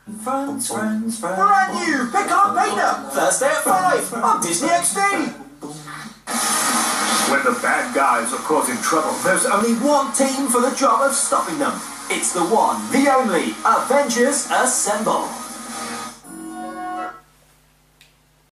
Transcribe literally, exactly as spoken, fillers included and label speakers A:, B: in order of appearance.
A: Friends, friends, friends.
B: Brand new! Pick up Peter! Thursday at five on Disney X D!
C: When the bad guys are causing trouble,
B: There's only one team for the job of stopping them. It's the one, the only Avengers Assemble.